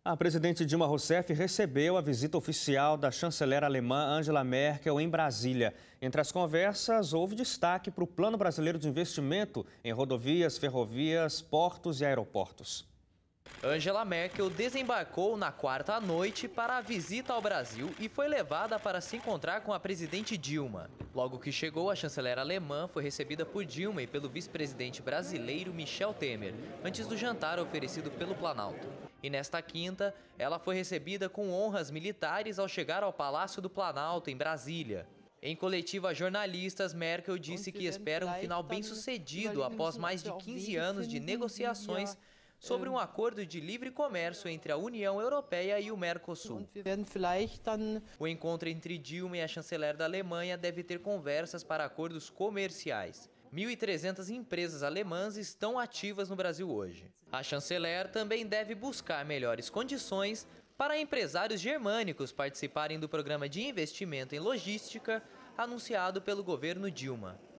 A presidente Dilma Rousseff recebeu a visita oficial da chanceler alemã Angela Merkel em Brasília. Entre as conversas, houve destaque para o Plano Brasileiro de Investimento em rodovias, ferrovias, portos e aeroportos. Angela Merkel desembarcou na quarta à noite para a visita ao Brasil e foi levada para se encontrar com a presidente Dilma. Logo que chegou, a chanceler alemã foi recebida por Dilma e pelo vice-presidente brasileiro Michel Temer, antes do jantar oferecido pelo Planalto. E nesta quinta, ela foi recebida com honras militares ao chegar ao Palácio do Planalto, em Brasília. Em coletiva a jornalistas, Merkel disse que espera um final bem-sucedido após mais de 15 anos de negociações sobre um acordo de livre comércio entre a União Europeia e o Mercosul. O encontro entre Dilma e a chanceler da Alemanha deve ter conversas para acordos comerciais. 1.300 empresas alemãs estão ativas no Brasil hoje. A chanceler também deve buscar melhores condições para empresários germânicos participarem do programa de investimento em logística anunciado pelo governo Dilma.